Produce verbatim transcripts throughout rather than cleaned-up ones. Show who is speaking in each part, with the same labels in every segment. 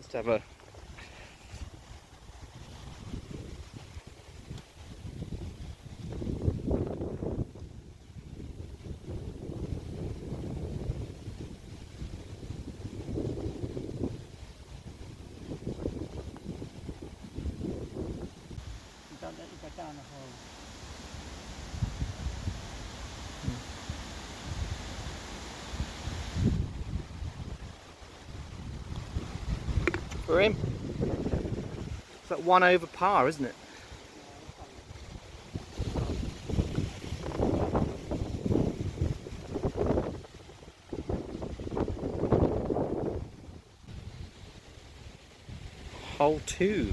Speaker 1: Let's have a
Speaker 2: don't let you go down the hole.
Speaker 1: for him. It's like one over par, isn't it? Hole two.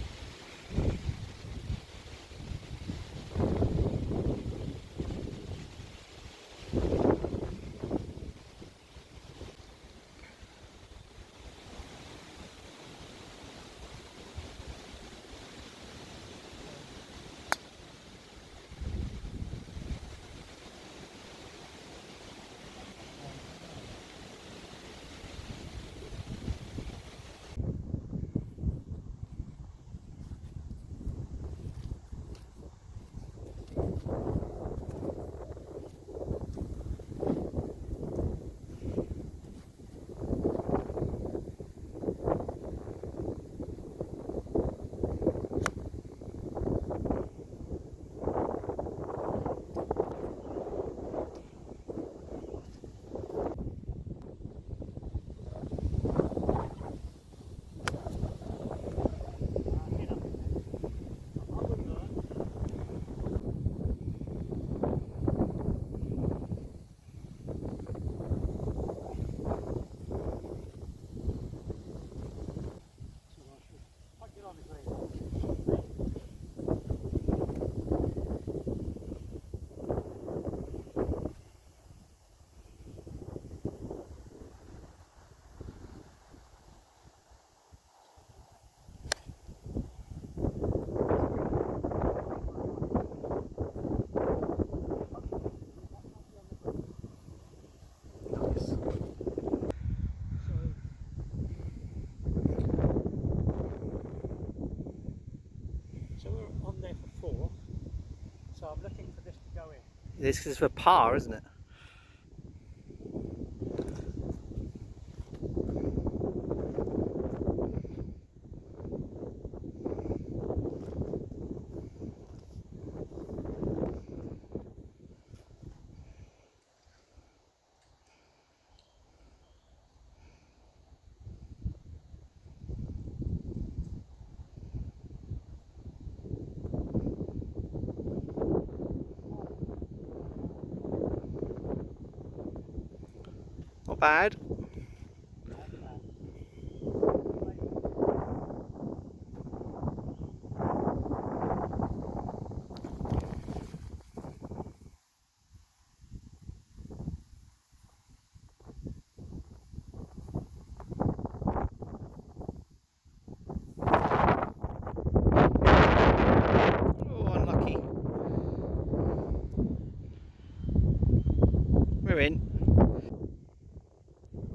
Speaker 2: So we're on there for four. So I'm looking for this to go in.
Speaker 1: This is for par, isn't it? Not bad. Oh, unlucky. We're in.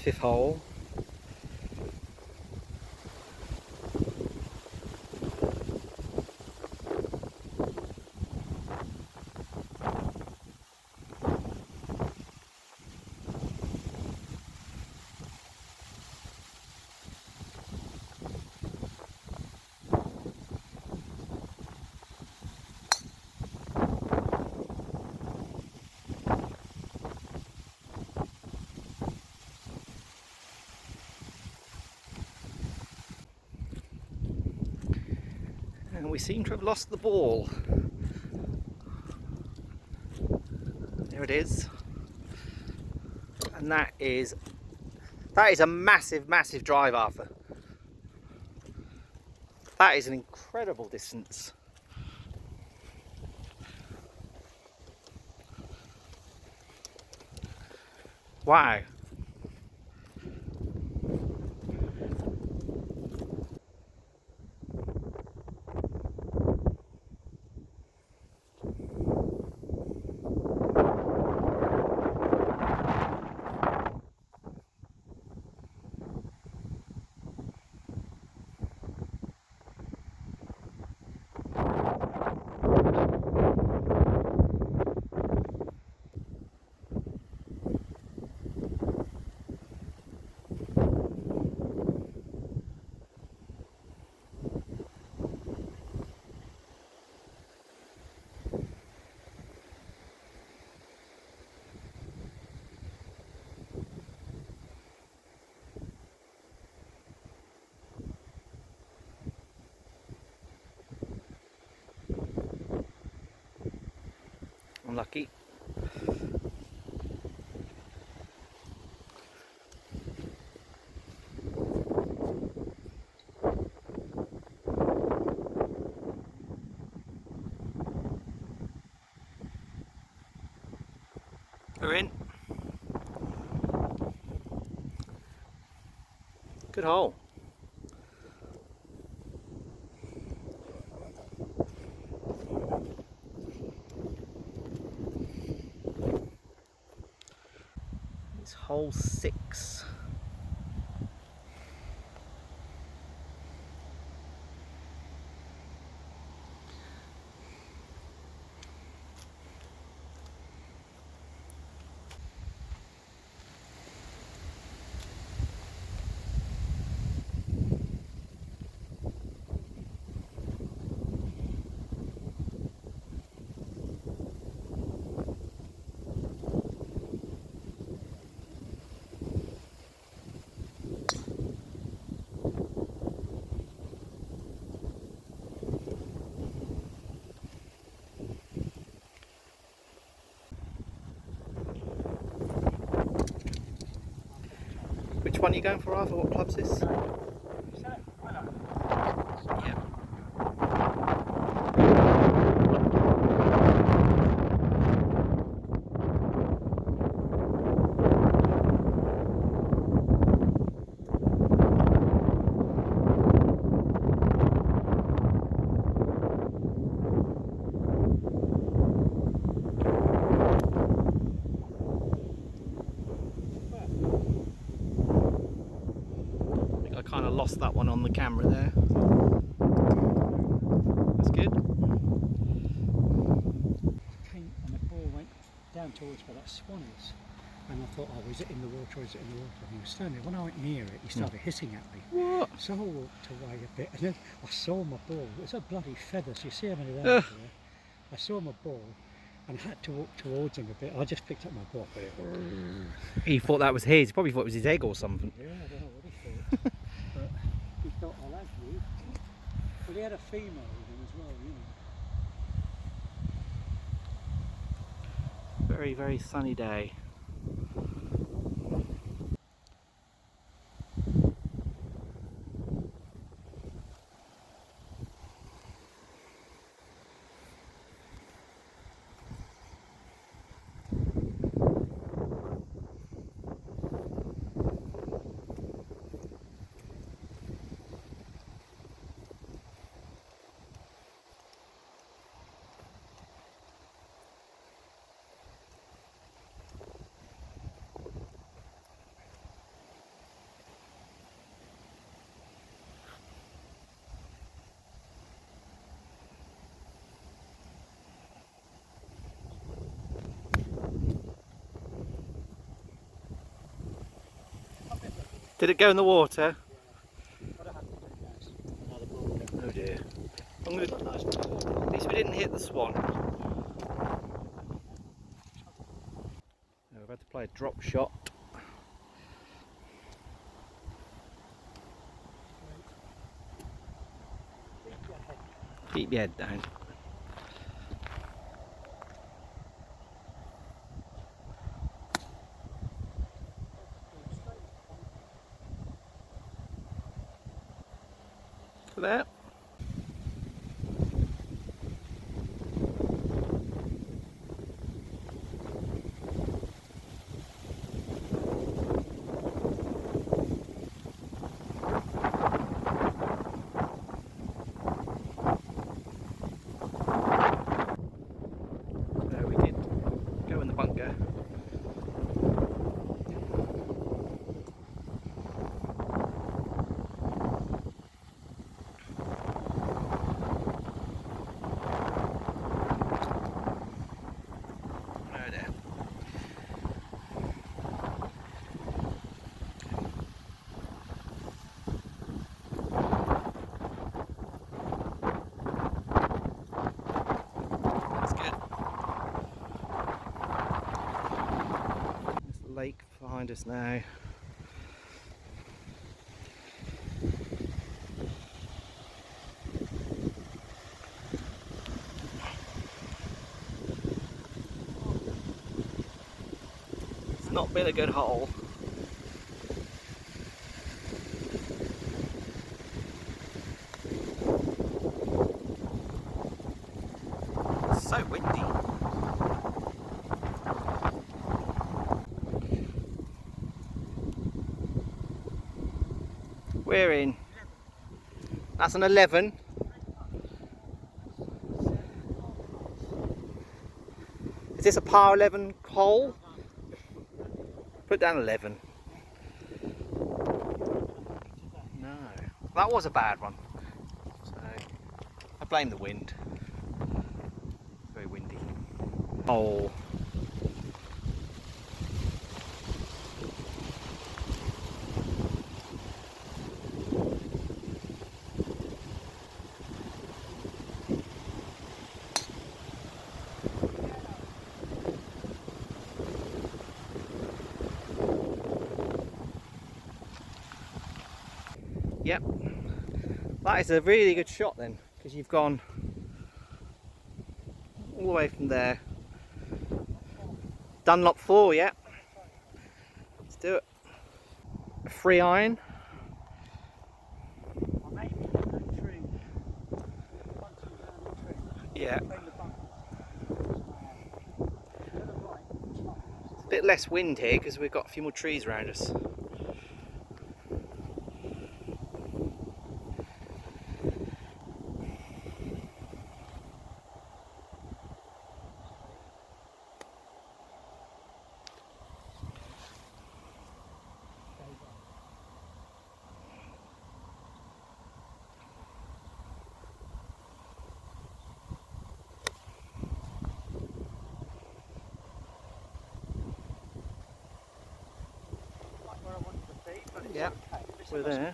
Speaker 1: fifth hole. And we seem to have lost the ball. There it is. And that is that is a massive, massive drive, Arthur. That is an incredible distance. Wow. Unlucky. We're in. Good hole. It's hole six. Which one are you going for, Arthur? What club's this? Yeah. I kind of lost that one on the camera there. That's good.
Speaker 2: Came and the ball went down towards where that swan is. And I thought, oh, is it in the water or is it in the water? And he was standing there. When I went near it, he started mm. hissing at me.
Speaker 1: What?
Speaker 2: So I walked away a bit and then I saw my ball. It was a bloody feather, so you see how many there uh. there. I saw my ball and I had to walk towards him a bit. I just picked up my ball.
Speaker 1: He thought that was his. He probably thought it was his egg or something.
Speaker 2: Yeah, I don't know what he thought. But he thought, I'll have you. But he had a female with him as well, you know.
Speaker 1: Very, very sunny day. Did it go in the water?
Speaker 2: What I have to do now is another ball down.
Speaker 1: Oh dear. I'm
Speaker 2: It's
Speaker 1: gonna,
Speaker 2: got nice ball.
Speaker 1: at least we didn't hit the swan. We've had to play a drop shot. Keep your head down. For that. There we did go in the bunker. Lake behind us now. It's not been a good hole. It's so windy. We're in. That's an eleven. Is this a par eleven hole? Put down eleven. No, that was a bad one. So I blame the wind. It's very windy. Oh. Yep, that is a really good shot then, because you've gone all the way from there. Dunlop four, yep. Let's do it. A free iron. Yeah. It's a bit less wind here because we've got a few more trees around us. Yeah, we're there.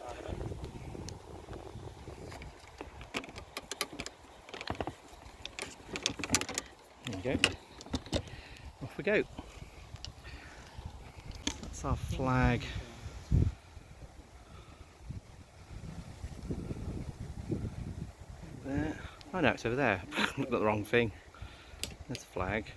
Speaker 1: There you go. Off we go. That's our flag. There. Oh no, it's over there. Looked at the wrong thing. There's the flag.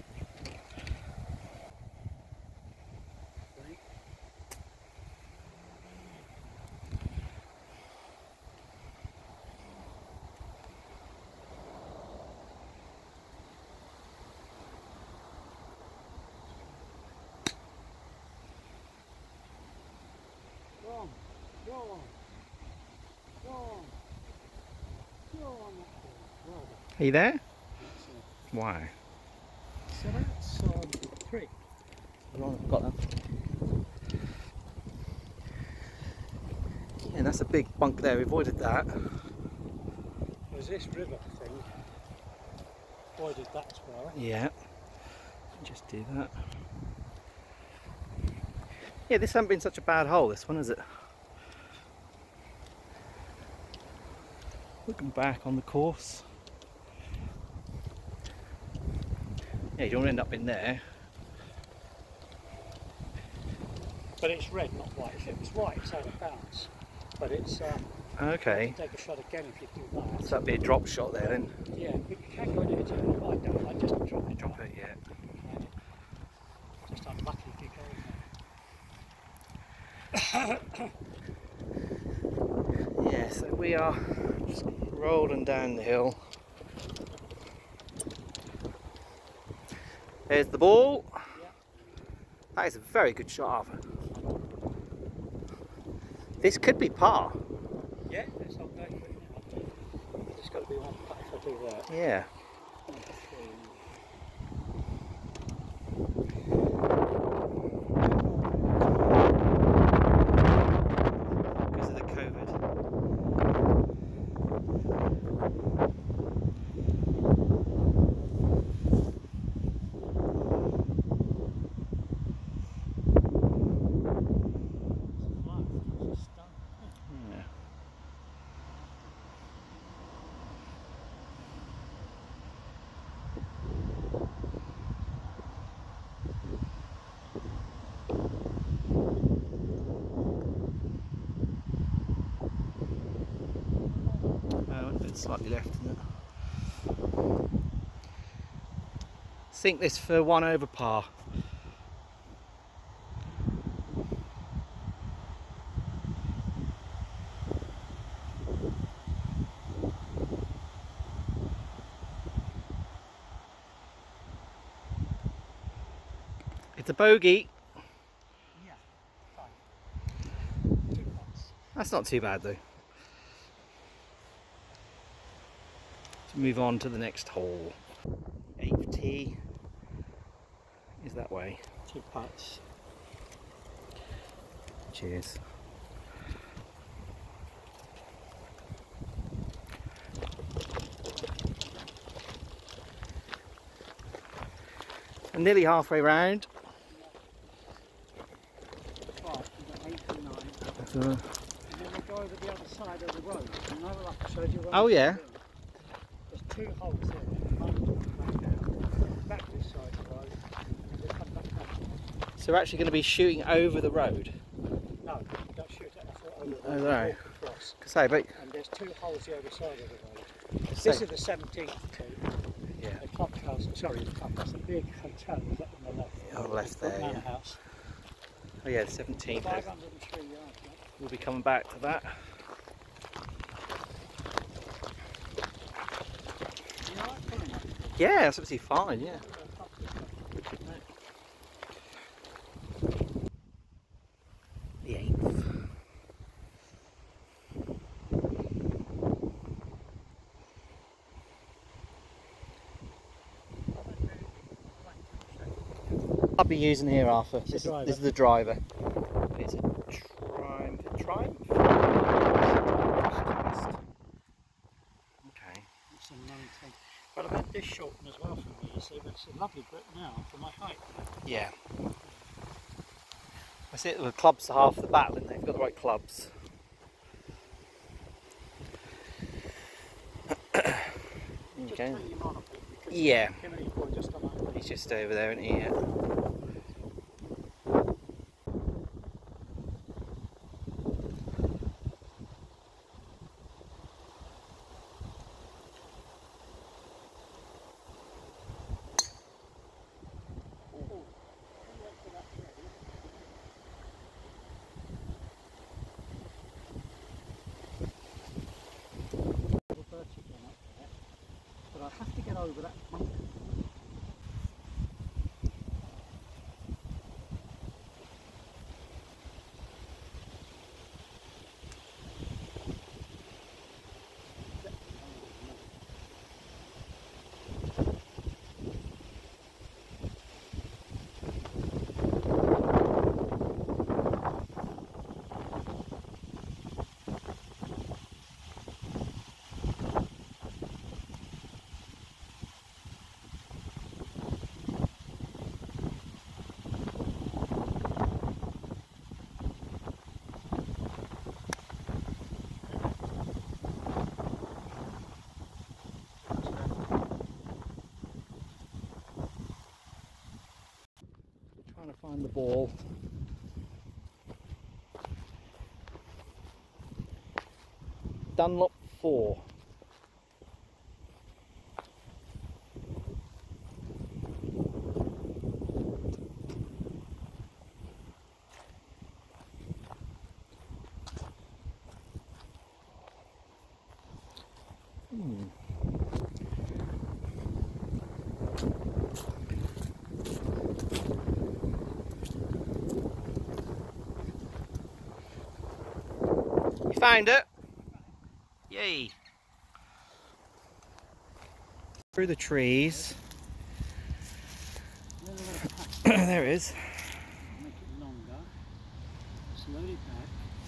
Speaker 2: Go on, go on, go on.
Speaker 1: Are you there? Why?
Speaker 2: So that's um, three.
Speaker 1: I've got that. Yeah, that's a big bunk there. We avoided that.
Speaker 2: There's this river thing. Avoided that as well.
Speaker 1: Yeah. Just do that. Yeah, this hasn't been such a bad hole, this one, has it? Looking back on the course. Yeah, you don't end up in there.
Speaker 2: But it's red, not white. If it was white, it's out of bounds. But it's um,
Speaker 1: Okay.
Speaker 2: you can take a shot again if you do that.
Speaker 1: So that'd be a drop shot there then.
Speaker 2: Yeah, but you can go and hit it in the right down. I just drop it.
Speaker 1: Drop it, yeah.
Speaker 2: And just unlucky if you go in there.
Speaker 1: Yeah, so we are just rolling down the hill. There's the ball.
Speaker 2: Yeah.
Speaker 1: That is a very good shot, Arthur. This could be par.
Speaker 2: Yeah, let's not go for it now. There's got to be one putt if I do that.
Speaker 1: Yeah.
Speaker 2: One, three.
Speaker 1: Because of the COVID. Yeah. Oh, a bit slightly left, isn't it? Sink this for one over par. It's a bogey.
Speaker 2: Yeah, fine. Two putts.
Speaker 1: That's not too bad though. Let's move on to the next hole. Eighth tee is that way.
Speaker 2: Two putts.
Speaker 1: Cheers. And nearly halfway round.
Speaker 2: Right, we've got eight and nine.
Speaker 1: So,
Speaker 2: And then we'll go over the other side of the road. You know, like I showed you when
Speaker 1: oh
Speaker 2: we
Speaker 1: yeah.
Speaker 2: were doing. There's two holes there. One back down, back this side of the road, and we'll come back down.
Speaker 1: So we're actually going to be shooting over the road.
Speaker 2: No, don't shoot it. I thought over the
Speaker 1: Oh,
Speaker 2: road.
Speaker 1: no.
Speaker 2: Walk across.
Speaker 1: Say, but
Speaker 2: And there's two holes the other side of the road.
Speaker 1: say,
Speaker 2: This is the seventeenth tee.
Speaker 1: yeah,
Speaker 2: The clubhouse, sorry, the clubhouse, a big hotel is up on the left.
Speaker 1: on the left there,
Speaker 2: Manor
Speaker 1: yeah.
Speaker 2: House.
Speaker 1: Oh yeah, the seventeenth.
Speaker 2: five hundred and three yards. Mate.
Speaker 1: We'll be coming back to that.
Speaker 2: You all right, coming, mate?
Speaker 1: Yeah, that's absolutely fine. Yeah. The eighth. I'll be using here, Arthur.
Speaker 2: It's a
Speaker 1: This,
Speaker 2: driver.
Speaker 1: this is the driver. It's a Triumph. Triumph? Okay.
Speaker 2: It's a nineteen. But I've had this shortened as well for me, you see, but it's a lovely grip now for my height.
Speaker 1: Yeah. That's it. The clubs are half the battle, and they've got the right clubs.
Speaker 2: Just
Speaker 1: Okay.
Speaker 2: turn him on a bit because
Speaker 1: Yeah.
Speaker 2: him and his boy just come over.
Speaker 1: He's just over there, isn't he? Yeah.
Speaker 2: Little birch again up there. But I have to get over that mountain.
Speaker 1: ball. Dunlop four. Hmm. You found it? Yay! Through the trees. There it is.
Speaker 2: Make it longer. Slowly back.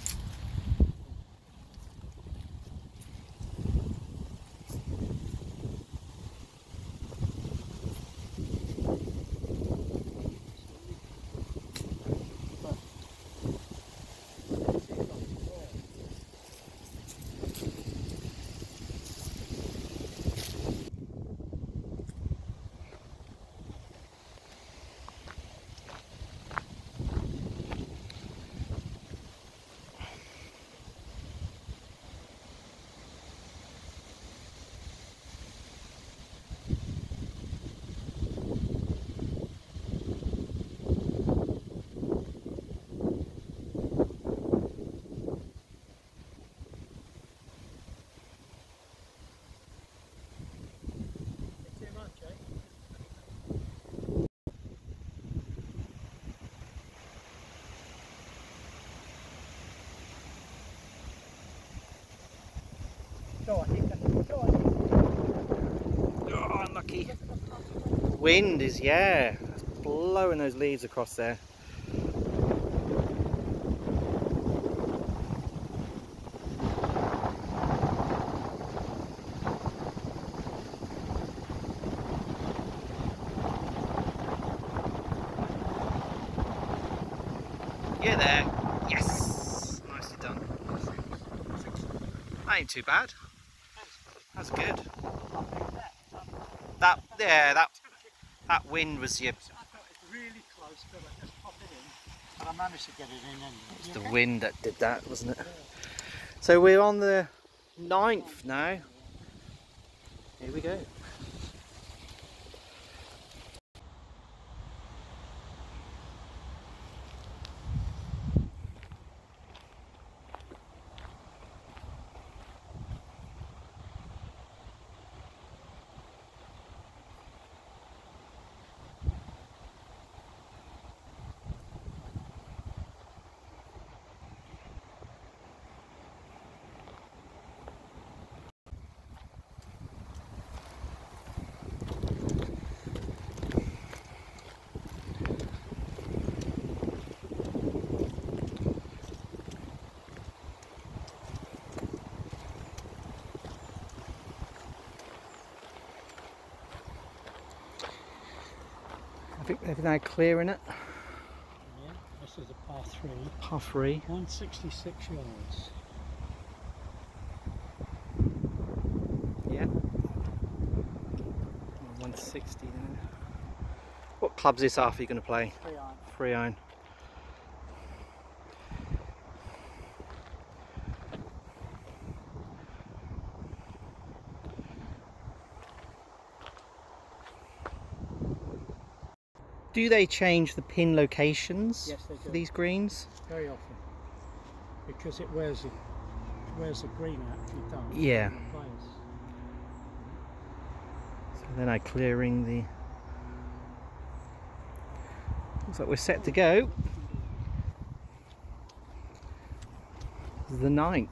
Speaker 2: Go on, Nick. Go on.
Speaker 1: Oh, unlucky. Wind is, yeah, it's blowing those leaves across there. Yeah, there. Yes, nicely done. That ain't too bad. That's good. That, yeah, that that wind was your.
Speaker 2: I thought it was really close, but I just popped it in. And I managed to get it in anyway.
Speaker 1: It was the wind that did that, wasn't it? So we're on the ninth now. Here we go. I think they're now clearing it.
Speaker 2: Yeah, this is a par three.
Speaker 1: Par three.
Speaker 2: one sixty-six yards.
Speaker 1: Yeah. one sixty there. What club's this after you're going to play?
Speaker 2: Three iron.
Speaker 1: Three iron. Do they change the pin locations
Speaker 2: Yes, they do.
Speaker 1: for these greens?
Speaker 2: Very often. Because it wears the, wears the green out if you don't.
Speaker 1: Yeah.
Speaker 2: The players.
Speaker 1: So then I clearing the. Looks like we're set to go. This is the ninth.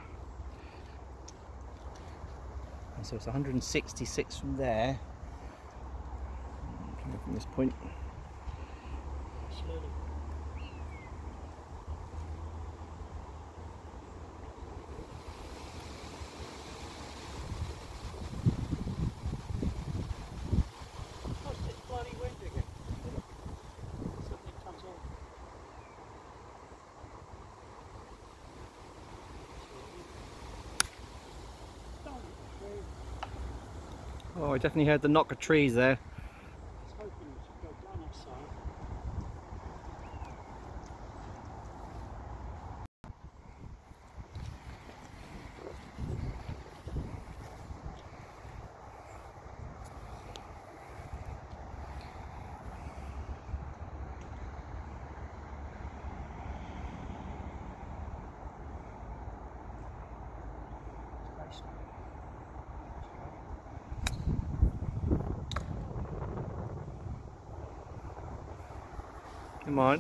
Speaker 1: And so it's one hundred sixty-six from there. From this point.
Speaker 2: Slowly. What's this bloody wind again? Something comes on.
Speaker 1: Oh, I definitely heard the knock of trees there.
Speaker 2: I was hoping it should go down that side.
Speaker 1: Never mind.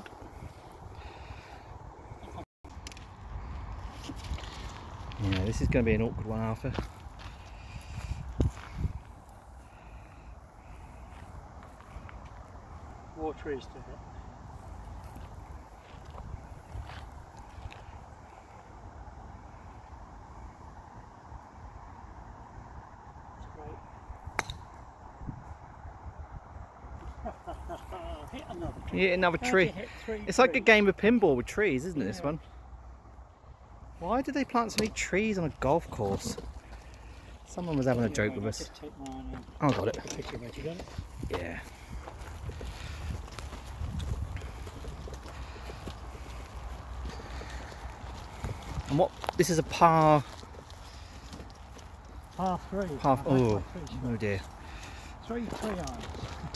Speaker 1: Yeah, this is going to be an awkward one, Arthur.
Speaker 2: More trees to hit. Hit another tree.
Speaker 1: You hit another tree.
Speaker 2: Hit three
Speaker 1: it's like a
Speaker 2: trees?
Speaker 1: game of pinball with trees, isn't it,
Speaker 2: Yeah.
Speaker 1: this one? Why did they plant so many trees on a golf course? Someone was having a joke with us.
Speaker 2: Just take mine and
Speaker 1: Oh, got it.
Speaker 2: take a picture of it, you got it?
Speaker 1: Yeah. And what? This is a par.
Speaker 2: Par three.
Speaker 1: Par.
Speaker 2: I like
Speaker 1: Oh,
Speaker 2: par three,
Speaker 1: oh dear.
Speaker 2: Three tree irons.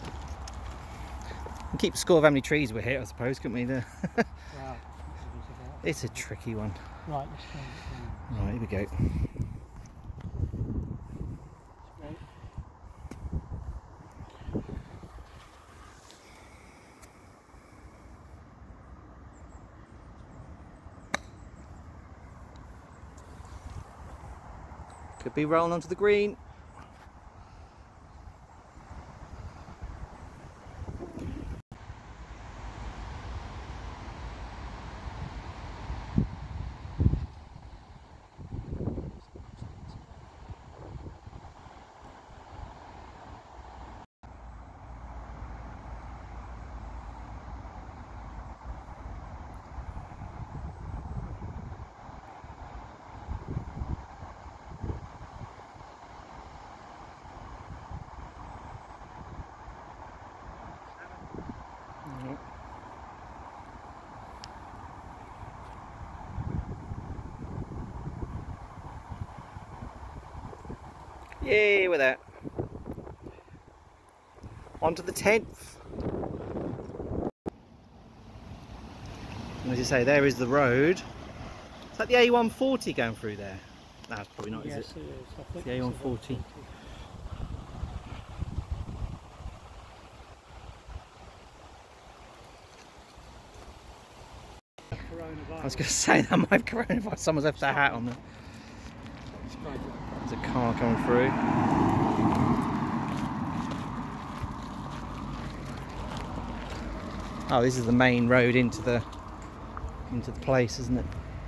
Speaker 1: We keep score of how many trees we hit, I suppose, couldn't we? There.
Speaker 2: Wow.
Speaker 1: It's a tricky one.
Speaker 2: Right, let's try it down.
Speaker 1: Right, here we go.
Speaker 2: Right.
Speaker 1: Could be rolling onto the green. Yay, with that. On to the tenth. And as you say, there is the road. Is that the A one forty going through there? No, it's probably not,
Speaker 2: Yes,
Speaker 1: is it?
Speaker 2: it is. I think
Speaker 1: It's the
Speaker 2: it's
Speaker 1: A one forty. I was going to say that might have coronavirus. Someone's left their hat on there. There's a car coming through. Oh, this is the main road into the into the place, isn't it?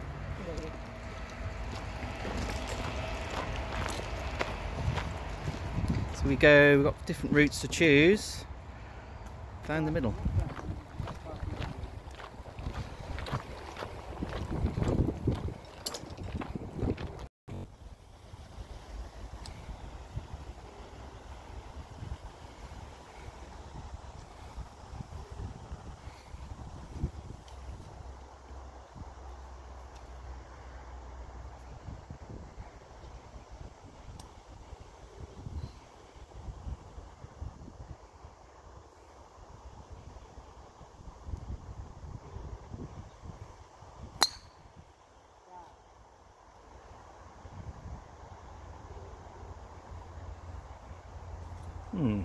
Speaker 1: So we go. We've got different routes to choose. Down the middle. Hmm.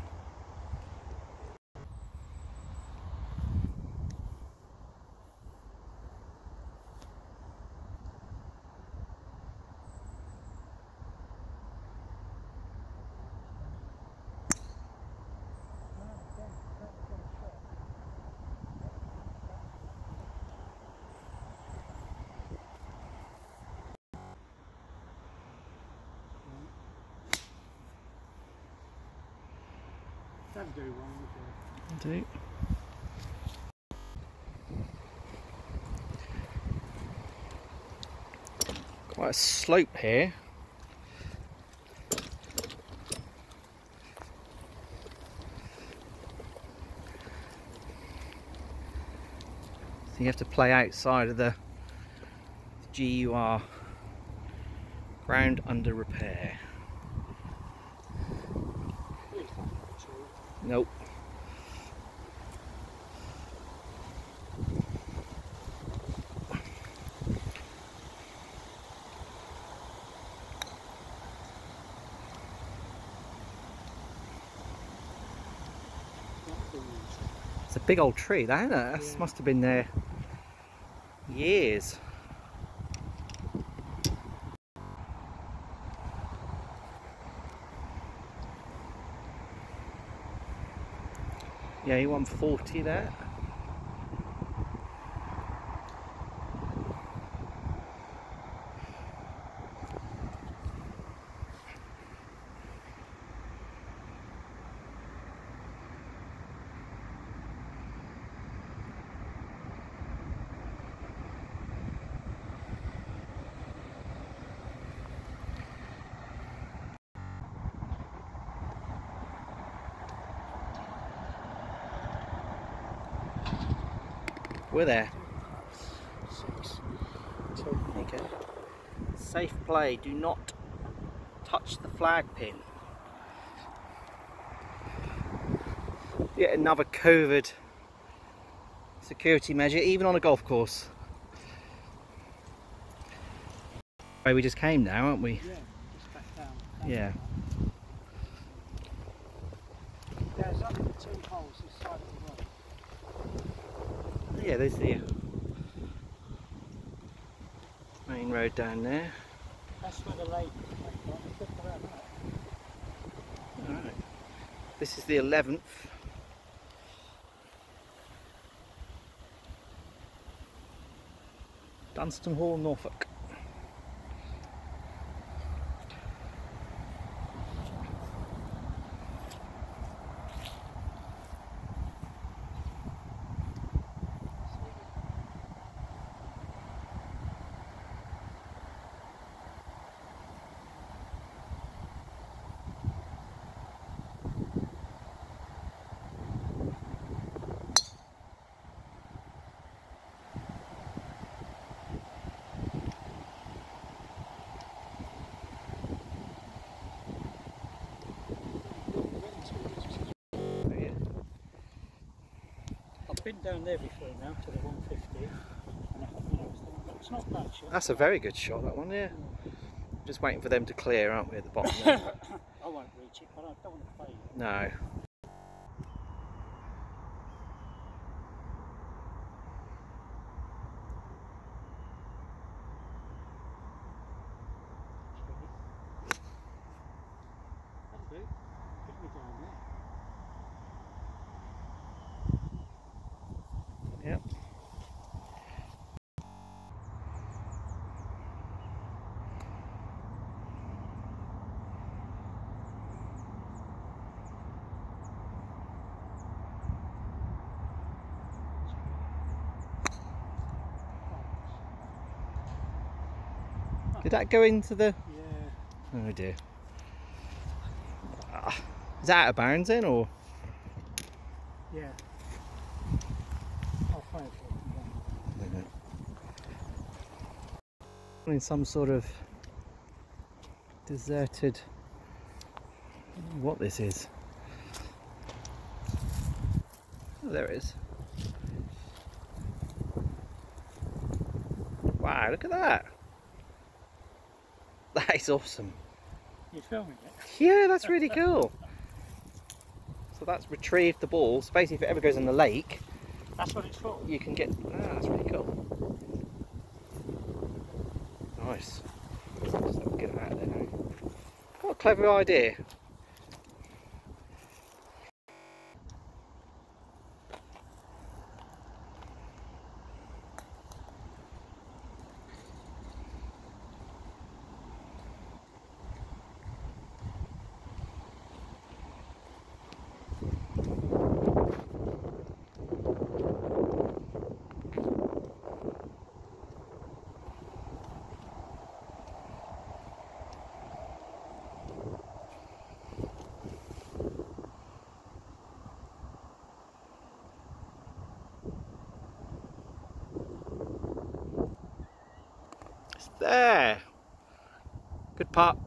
Speaker 2: That'd do one,
Speaker 1: Do. Quite a slope here. So you have to play outside of the G U R, ground under repair. Nope.
Speaker 2: trees.
Speaker 1: It's a big old tree, that, isn't it? That
Speaker 2: Yeah.
Speaker 1: must have been there years. Yeah, A one forty there. We're there.
Speaker 2: Six.
Speaker 1: There you go. Safe play. Do not touch the flag pin. Yet another COVID security measure, even on a golf course. Way we just came now, aren't we?
Speaker 2: Yeah, just back down. down
Speaker 1: Yeah.
Speaker 2: Yeah, there's only two holes this side of the road.
Speaker 1: Yeah, there's the main road down there.
Speaker 2: That's where the lake is. Like, look around that.
Speaker 1: Alright. This is the eleventh. Dunston Hall, Norfolk.
Speaker 2: I've been down there before now to the one fifty, and I, you know, it's not bad shot.
Speaker 1: That's a very good shot, that one, yeah. Just waiting for them to clear, aren't we, at the bottom there?
Speaker 2: I won't reach it, but I don't want to play it.
Speaker 1: No.
Speaker 2: That'll do. Get me down there.
Speaker 1: Yep. Did that go into the...
Speaker 2: Yeah.
Speaker 1: Oh dear. Ah, is that out of bounds then, or...?
Speaker 2: Yeah. I'll find it.
Speaker 1: In some sort of deserted... I don't know what this is. Oh, there it is. Wow, look at that. That is awesome.
Speaker 2: You're filming it?
Speaker 1: Yeah, that's really cool. So that's retrieved the ball. So basically, if it ever goes in the lake,
Speaker 2: That's what it's for.
Speaker 1: you can get. Ah, that's really cool. Nice. Just have to get it out of there now. What a clever idea. It's there. Good putt.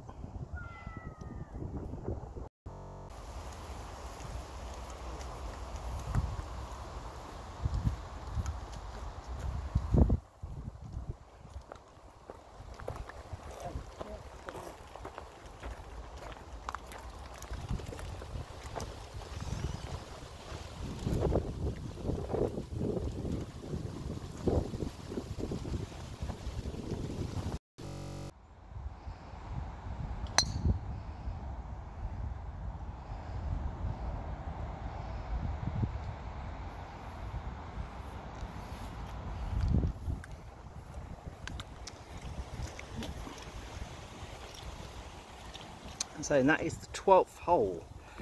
Speaker 1: So and that is the twelfth hole.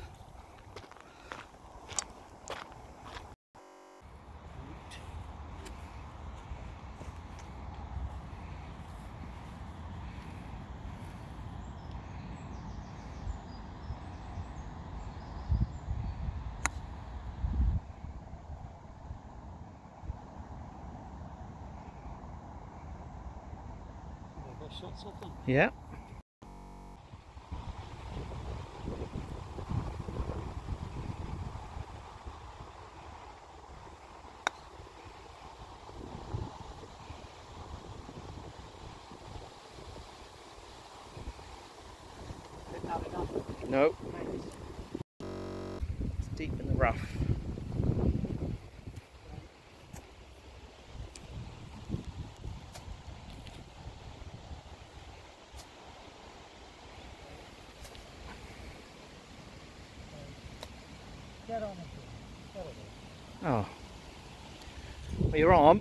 Speaker 1: Yeah. No. It's deep in the rough.
Speaker 2: Get on it.
Speaker 1: Oh. Well, you're on.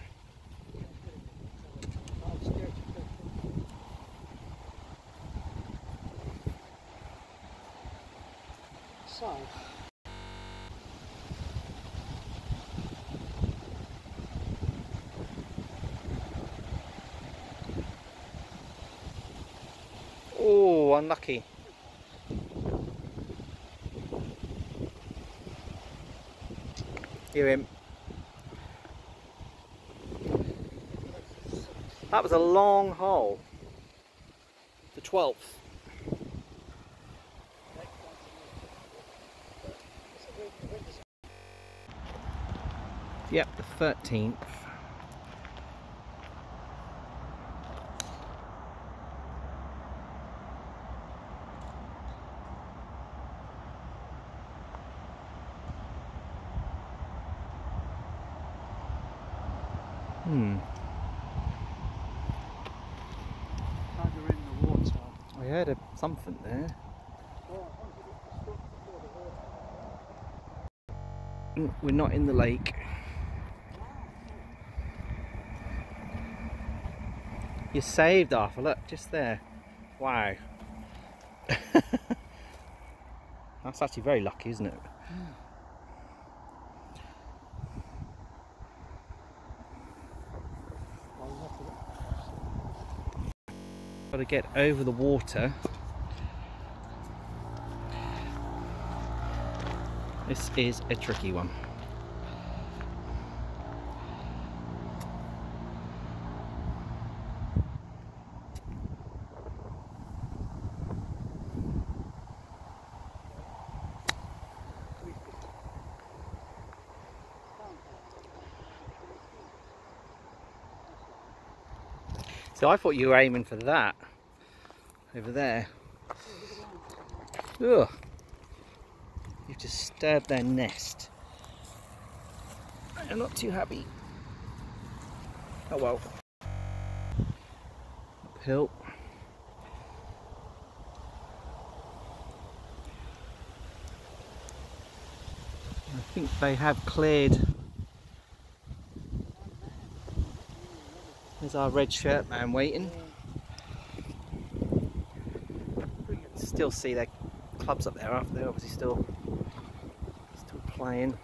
Speaker 2: So.
Speaker 1: Oh, unlucky. Hear him. That was a long hole. The twelfth. Yep, the thirteenth. Hmm.
Speaker 2: Kind of in the water.
Speaker 1: I heard a, something there. Mm, we're not in the lake. You're saved, Arthur. Look, just there. Wow. That's actually very lucky, isn't it?
Speaker 2: Mm.
Speaker 1: Got to get over the water. This is a tricky one. So I thought you were aiming for that over there. Ugh. You've disturbed their nest. I'm not too happy. Oh well. Uphill. I think they have cleared. There's our red shirt man waiting. You can still see their clubs up there after they're obviously still still playing.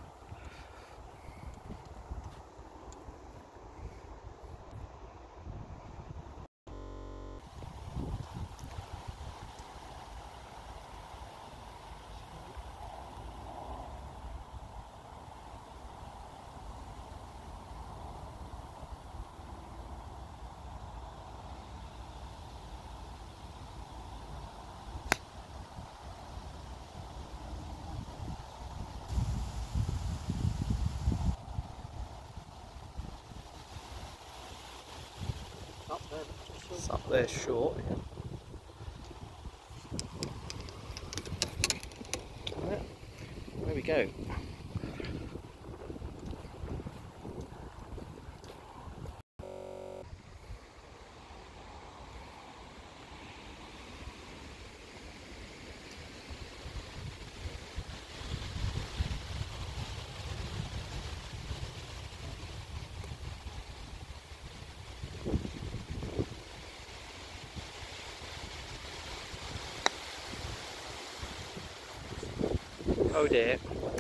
Speaker 2: Up there, just
Speaker 1: It's up there short. Yeah. There we go. Oh dear.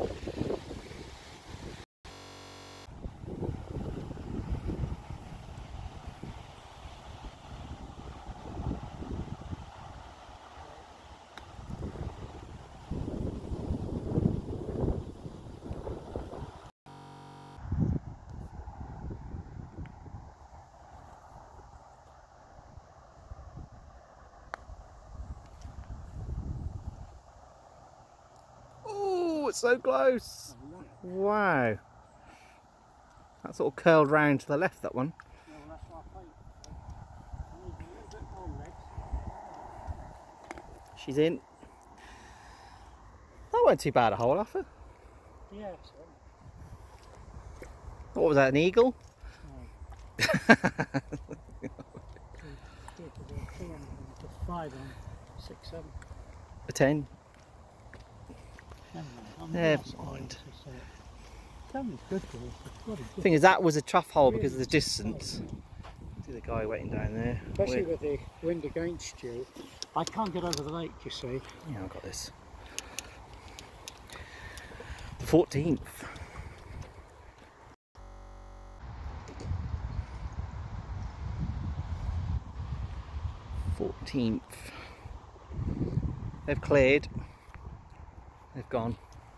Speaker 1: Oh, it's so close. Wow. That sort of curled round to the left, that one.
Speaker 2: Yeah, well, that's what I think. I need a little bit more legs.
Speaker 1: She's in. That wasn't too bad a hole off her.
Speaker 2: Yeah, so.
Speaker 1: What was that, an eagle?
Speaker 2: No. Five on six, seven.
Speaker 1: A ten.
Speaker 2: Never mind.
Speaker 1: Never mind.
Speaker 2: Seven's good for this. It's bloody good.
Speaker 1: Thing is, that was a tough hole because of the distance. See the guy waiting down there.
Speaker 2: Especially
Speaker 1: We're...
Speaker 2: with the wind against you. I can't get over the lake, you see.
Speaker 1: Yeah, I've got this. The fourteenth. fourteenth. They've cleared. They've gone.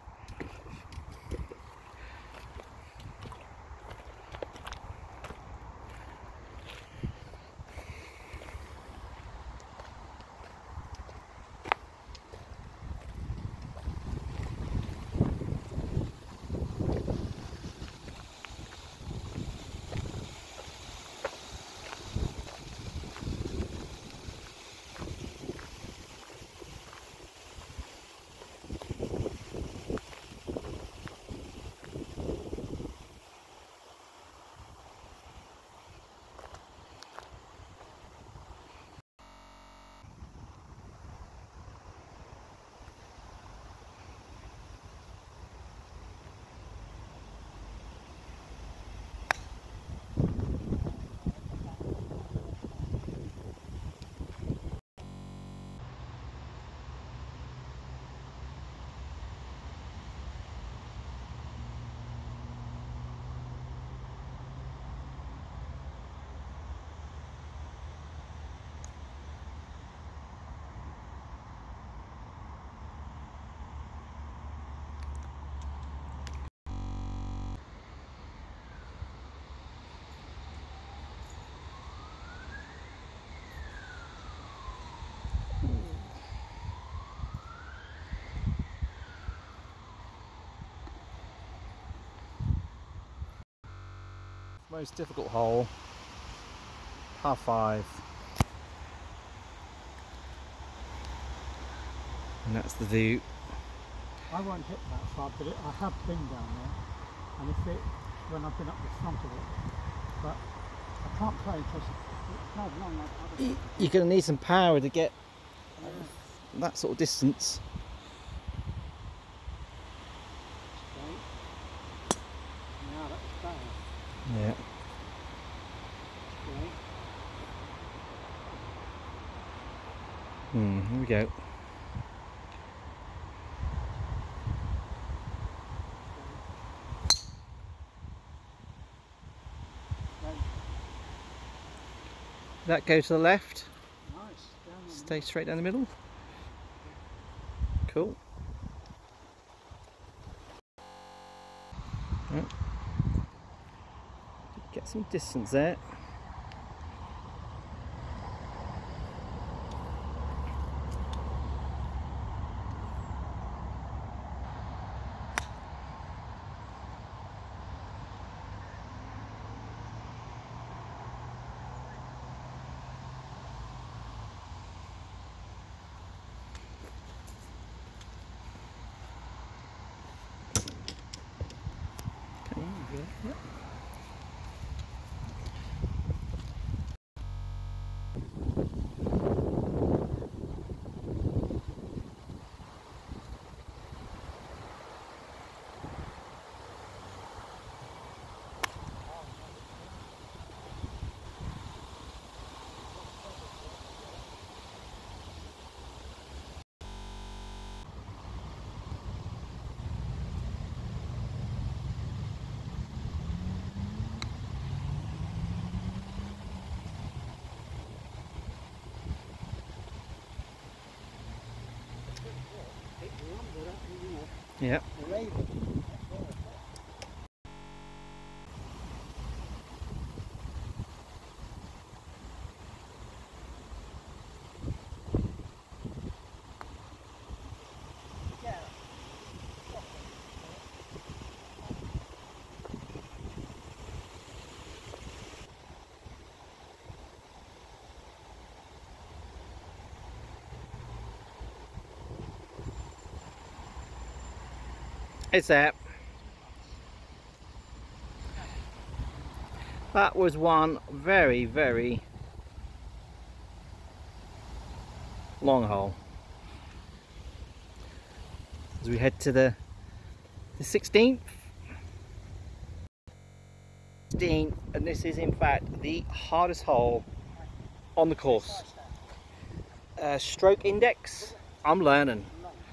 Speaker 1: Most difficult hole, par five, and that's the view.
Speaker 2: I won't hit that far, but it, I have been down there, and if it, when I've been up the front of it, but I can't play because it's not long like other.
Speaker 1: You're going to need some power to get
Speaker 2: Yeah.
Speaker 1: that sort of distance.
Speaker 2: Straight. Now that was bad.
Speaker 1: Yeah.
Speaker 2: Straight.
Speaker 1: Hmm, here we go. That go to the left,
Speaker 2: Nice. Down on
Speaker 1: stay straight down the middle. Cool. Right. Get some distance there. Yep. Yeah. It's there. That was one very, very long hole. As we head to the, the sixteenth. sixteenth, and this is in fact the hardest hole on the course. Uh, stroke index, I'm learning.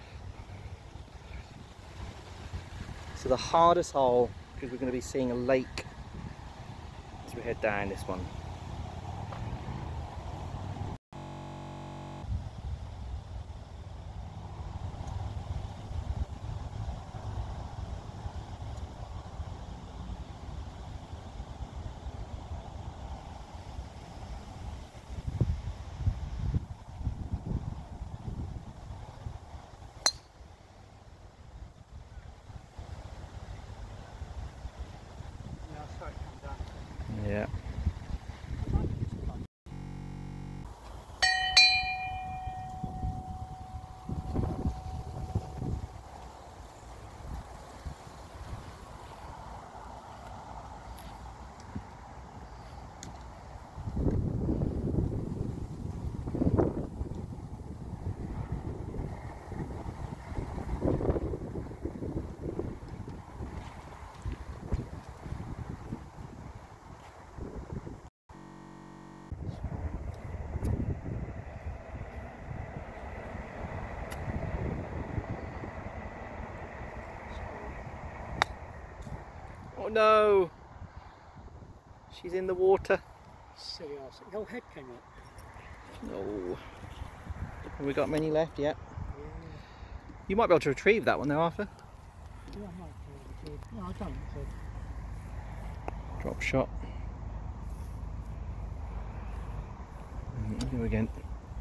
Speaker 1: So the hardest hole, because we're going to be seeing a lake as we head down this one. Yeah. Oh no! She's in the water.
Speaker 2: Silly ass. Your head came up.
Speaker 1: No. Have we got many left yet?
Speaker 2: Yeah.
Speaker 1: You might be able to retrieve that one though, Arthur.
Speaker 2: Yeah, I might be able to. No, I don't. So.
Speaker 1: Drop shot. Mm, go again.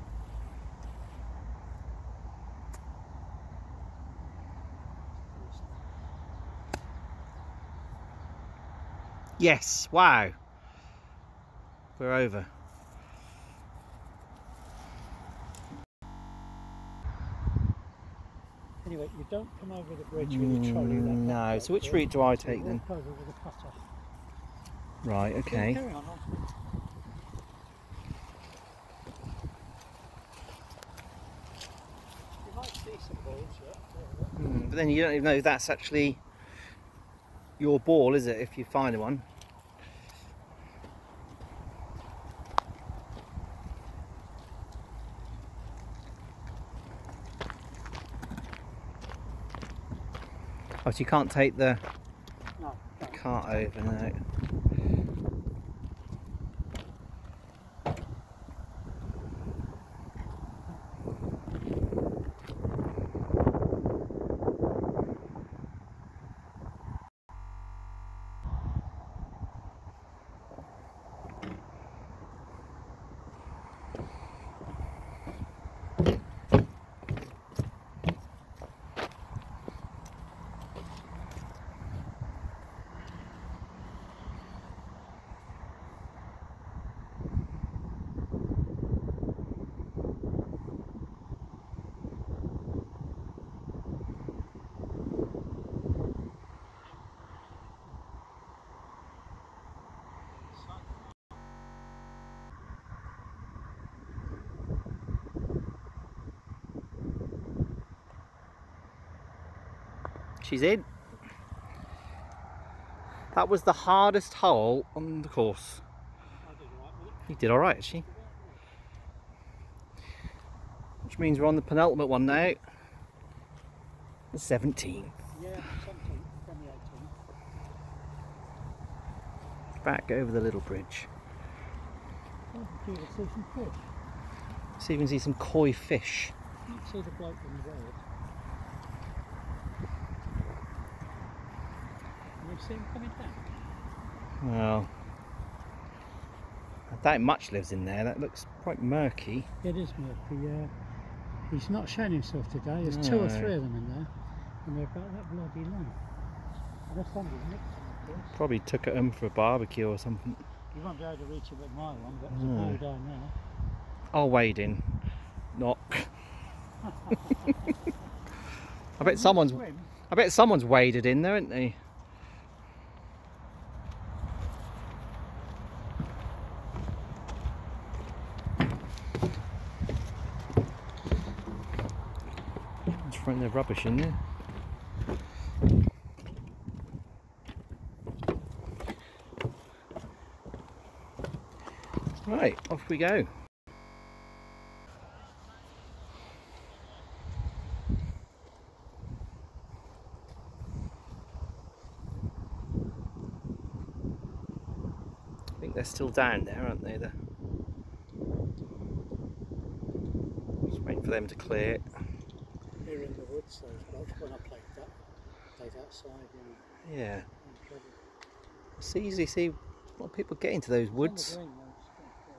Speaker 1: Yes, wow. We're over.
Speaker 2: Anyway, you don't come over the bridge with a trolley.
Speaker 1: Mm, no, so which route do I take then?
Speaker 2: Walk over with a putter.
Speaker 1: Right, okay.
Speaker 2: Carry on, on. You might see some balls yet.
Speaker 1: Mm, but then you don't even know if that's actually your ball, is it, if you find one? Oh, so you can't take the,
Speaker 2: No,
Speaker 1: the cart over, no. She's in. That was the hardest hole on the course.
Speaker 2: I did all right, mate.
Speaker 1: You did alright, actually. Which means we're on the penultimate one now. The seventeenth.
Speaker 2: Yeah, seventeenth, from the eighteenth.
Speaker 1: Back over the little bridge.
Speaker 2: Oh, gee, let's see some fish.
Speaker 1: See if we can see some koi fish.
Speaker 2: You can see the bloke in the road. see him coming down?
Speaker 1: Well, I doubt much lives in there. That looks quite murky.
Speaker 2: It is murky, yeah. He's not shown himself today. There's
Speaker 1: No.
Speaker 2: two or three of them in there, and they're about that bloody long. Unless somebody's nicked them, of course.
Speaker 1: Probably took it home for a barbecue or something.
Speaker 2: You won't be able to reach it with my one, but there's
Speaker 1: No.
Speaker 2: a ball down there.
Speaker 1: I'll wade in. Not. I bet someone's. I bet someone's waded in there, isn't they? Just throwing their rubbish in there. Right, off we go. I think they're still down there, aren't they? They're just waiting for them to clear it.
Speaker 2: Here in the woods, those blocks, when I played that, played outside in,
Speaker 1: Yeah.
Speaker 2: in Treadle.
Speaker 1: It's easy to see a lot of people get into those
Speaker 2: It's on the
Speaker 1: woods.
Speaker 2: green, though, it's not fair,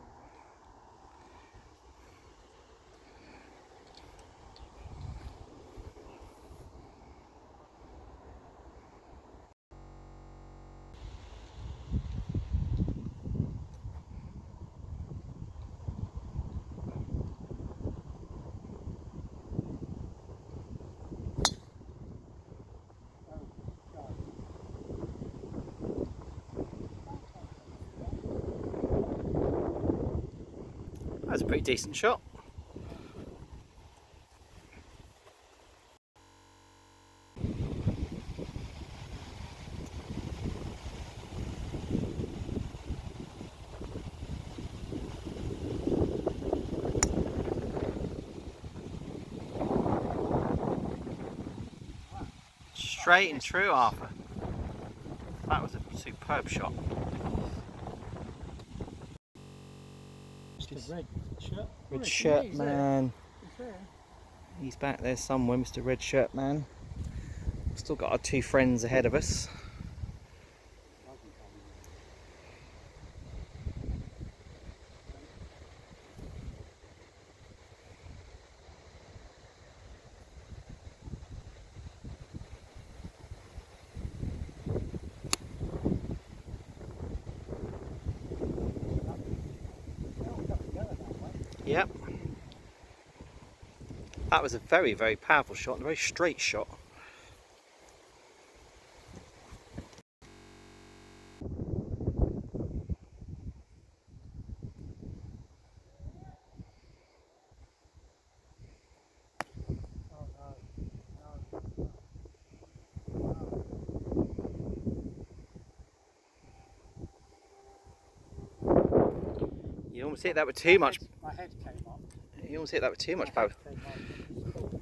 Speaker 1: That was a pretty decent shot. Straight and true, Arthur. That was a superb shot.
Speaker 2: Mister Red Shirt.
Speaker 1: Red
Speaker 2: Oh,
Speaker 1: Shirt
Speaker 2: he's there.
Speaker 1: Man.
Speaker 2: He's there.
Speaker 1: He's back there somewhere, Mister Red Shirt Man. Still got our two friends ahead of us. Yep. That was a very, very powerful shot and a very straight shot. You almost hit that with too much.
Speaker 2: My head came up.
Speaker 1: You almost hit that with too much
Speaker 2: My
Speaker 1: power.
Speaker 2: head came up. It's cool.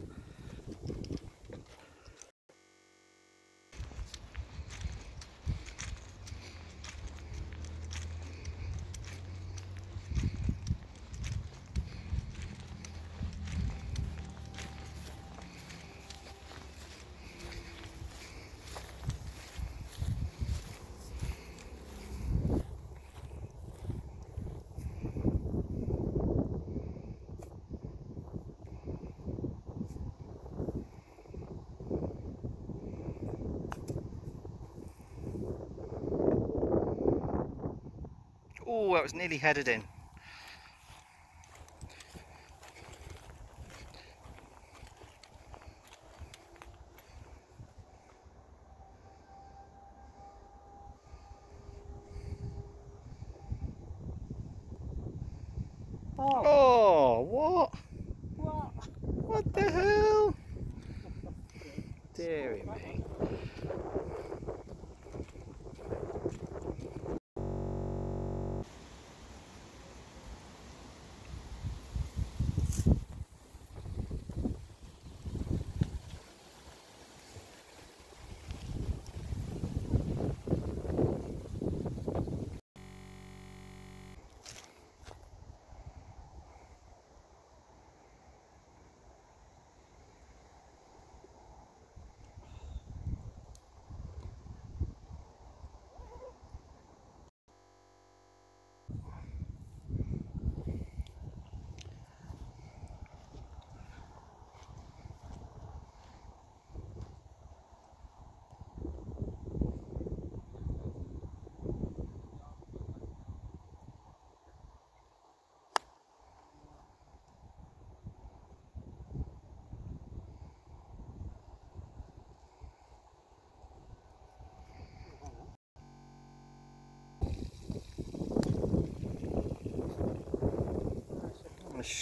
Speaker 1: Oh, that was nearly headed in.
Speaker 2: Oh,
Speaker 1: Oh, what?
Speaker 2: what?
Speaker 1: What the hell? Deary me.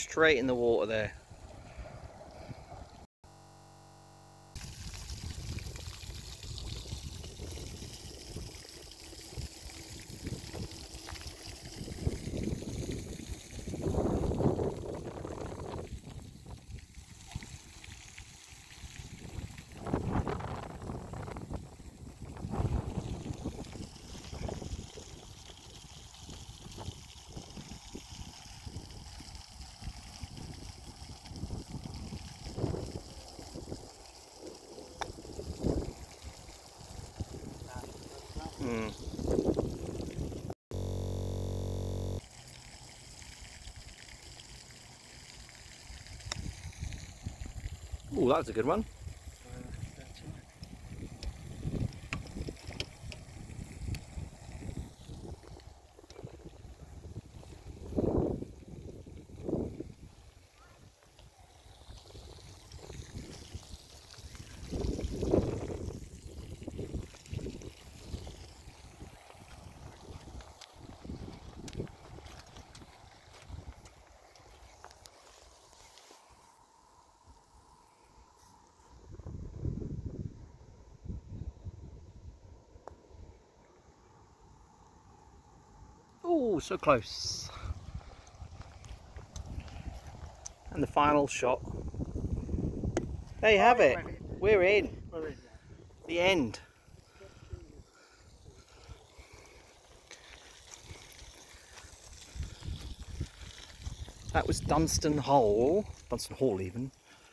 Speaker 1: straight in the water there. Mm. Oh, that was a good one. Oh, so close. And the final shot. There you have it. We're in. The end. That was Dunston Hole, Dunston Hall even,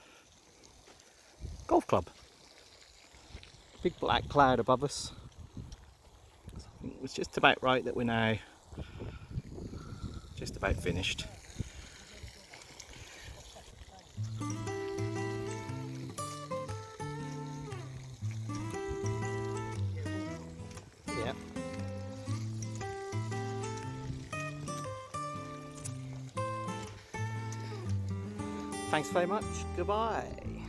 Speaker 1: golf club. Big black cloud above us. So I think it was just about right that we're now just about finished. Yeah. Thanks very much. Goodbye.